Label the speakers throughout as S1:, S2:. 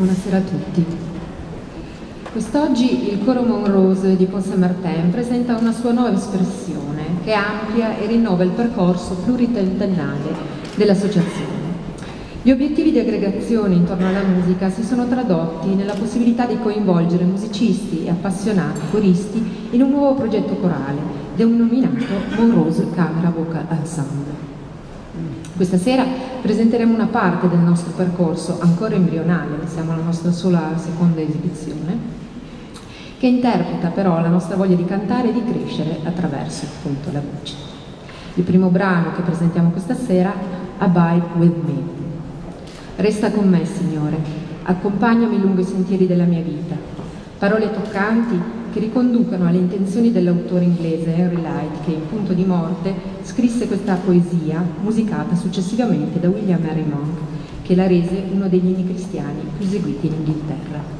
S1: buonasera a tutti. Quest'oggi il coro Monrose di Pont Saint-Martin presenta una sua nuova espressione che amplia e rinnova il percorso pluritentennale dell'associazione. Gli obiettivi di aggregazione intorno alla musica si sono tradotti nella possibilità di coinvolgere musicisti e appassionati coristi in un nuovo progetto corale, denominato Monrose Camera Vocal Ensemble. Questa sera presenteremo una parte del nostro percorso, ancora embrionale, siamo alla nostra sola seconda esibizione, che interpreta però la nostra voglia di cantare e di crescere attraverso appunto la voce. Il primo brano che presentiamo questa sera, Abide With Me. Resta con me, Signore, accompagnami lungo i sentieri della mia vita. Parole toccanti che riconducono alle intenzioni dell'autore inglese Henry Lyte, che in punto di morte scrisse questa poesia, musicata successivamente da William Henry Monk, che la rese uno degli inni cristiani più eseguiti in Inghilterra.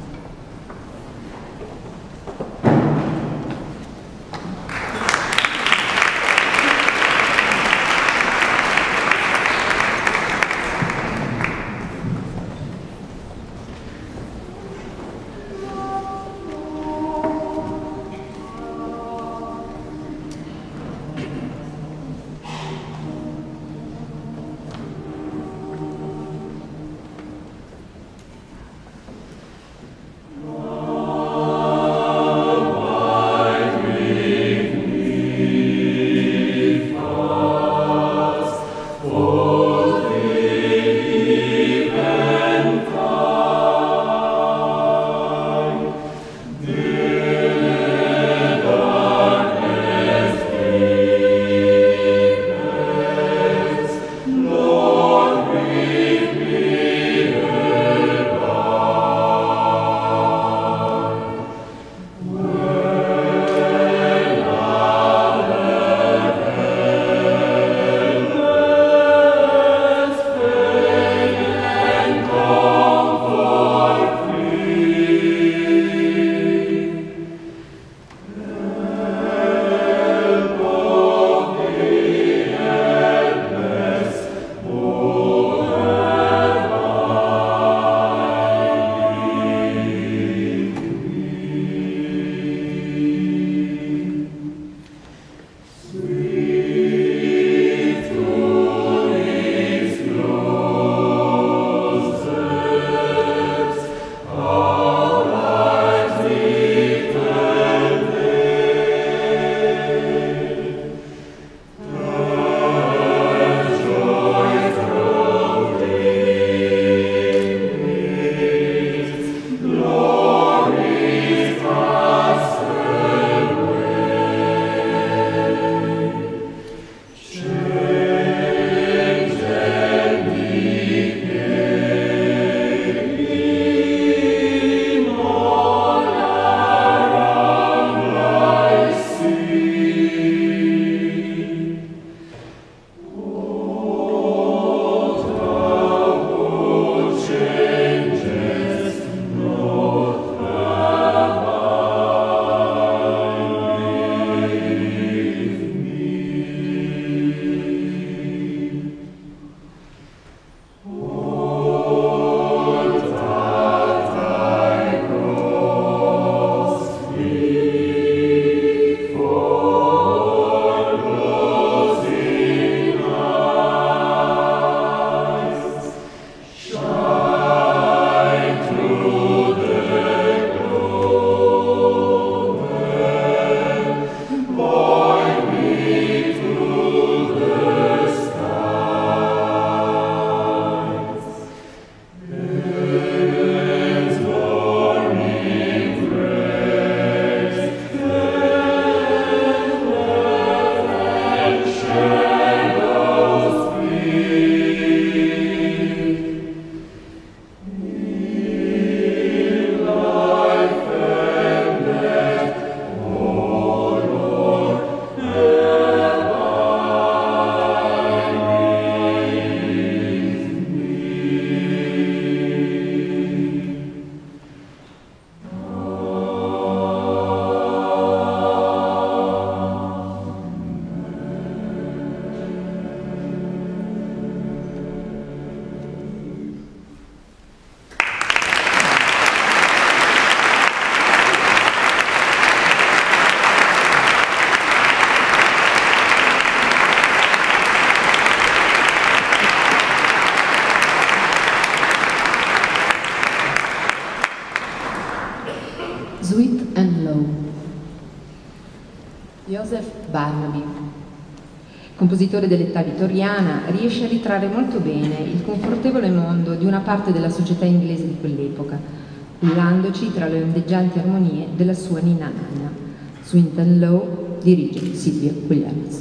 S1: Barnaby. Compositore dell'età vittoriana, riesce a ritrarre molto bene il confortevole mondo di una parte della società inglese di quell'epoca, cullandoci tra le ondeggianti armonie della sua ninna nanna. Swinton Low dirige Sylvia Williams.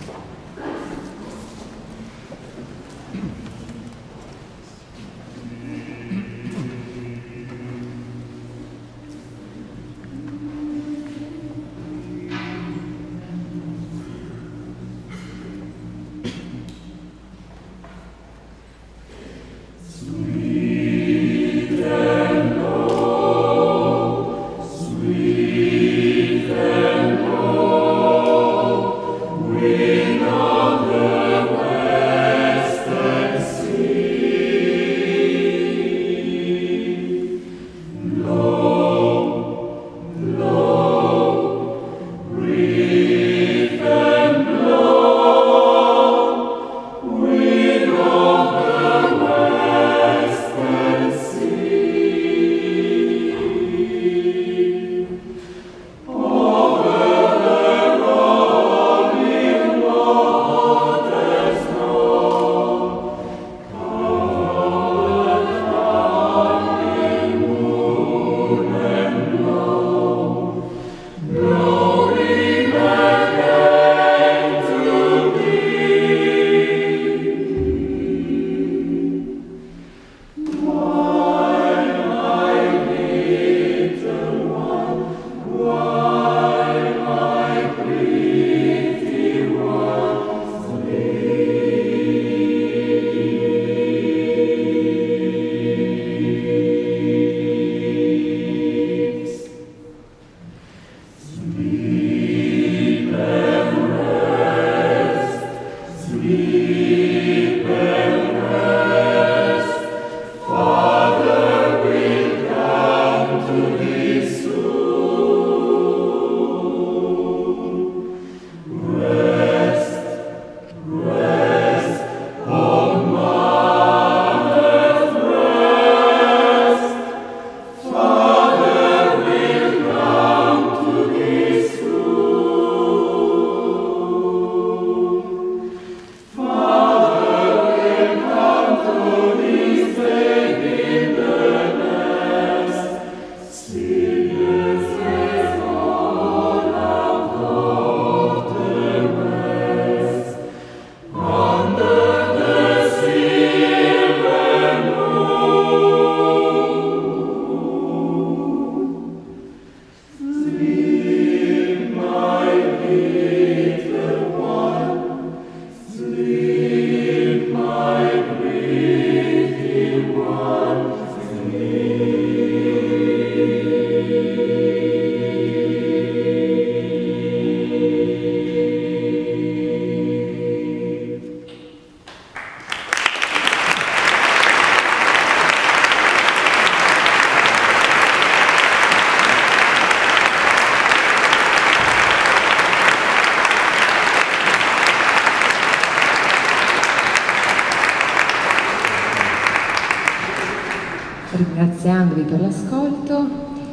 S1: Ringraziandovi per l'ascolto,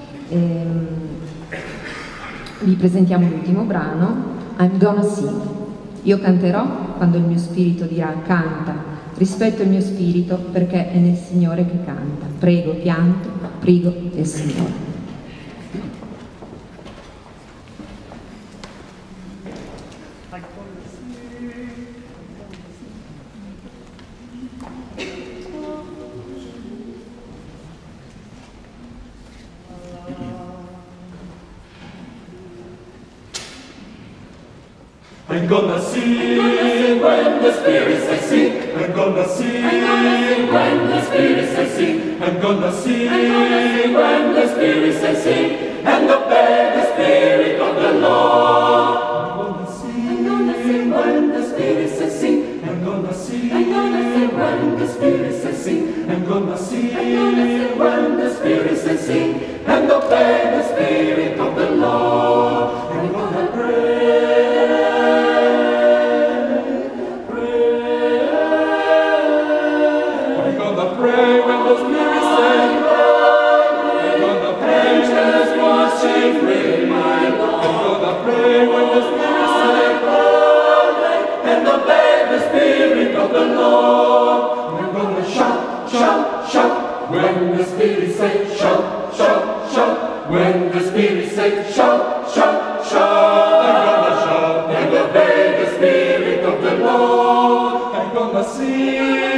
S1: vi presentiamo l'ultimo brano, I'm Gonna Sing. Io canterò quando il mio spirito dirà canta, rispetto il mio spirito perché è nel Signore che canta. Prego, pianto, prego il Signore.
S2: I'm gonna sing when the Spirit says sing. I'm gonna sing when the Spirit says sing. I'm gonna sing when the Spirit says sing. And obey the Spirit of the Lord. I'm gonna sing when the Spirit says sing. I'm gonna sing when the Spirit says sing. I'm gonna sing when the Spirit says sing. And obey the Spirit of the Lord. I'm gonna pray. Pray when the Spirit says, I'm gonna pray, just watching. Spirit of the Lord. I'm gonna sing